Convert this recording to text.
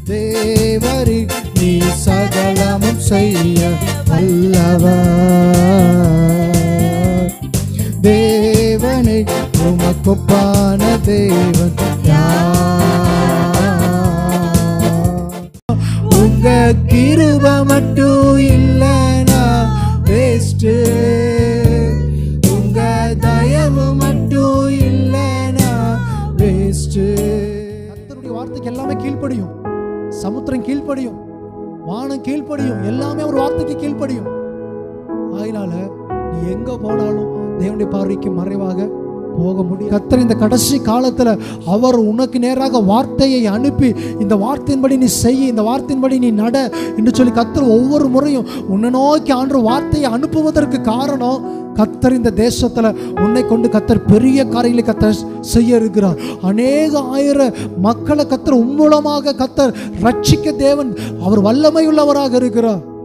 தேவரே நீ சகலமும் செய்ய வல்லவர். தேவனே உமக்கொப்பான தேவன் உங்க கிருபை மட்டும் இல்லைனா வேஸ்ட், உங்க தயவு மட்டும் இல்லைனா வேஸ்ட். கர்த்தருடைய வார்த்தைக்கு எல்லாமே கீழ்ப்படியும். சமுத்திரம் கீழ்ப்படியும், வானம் கீழ்ப்படியும், எல்லாமே ஒரு வார்த்தைக்கு கீழ்ப்படியும். அதனால நீ எங்க போனாலும் தேவனுடைய பார்வைக்கு மறைவாக போக முடியும். கர்த்தர் இந்த கடைசி காலத்துல அவர் உனக்கு நேராக வார்த்தையை அனுப்பி இந்த வார்த்தையின்படி நீ செய், இந்த வார்த்தையின்படி நீ நட என்று சொல்லி கர்த்தர் ஒவ்வொரு முறையும் உன்னை நோக்கி ஆண்டவர் வார்த்தையை அனுப்புவதற்கு காரணம் கர்த்தர் இந்த தேசத்துல உன்னை கொண்டு கர்த்தர் பெரிய காரியங்களை கர்த்தர் செய்ய இருக்கிறார். அநேக ஆயிரம் மக்களை கர்த்தர் மூலமாக கர்த்தர் ரட்சிக்க தேவன் அவர் வல்லமை உள்ளவராக இருக்கிறார்.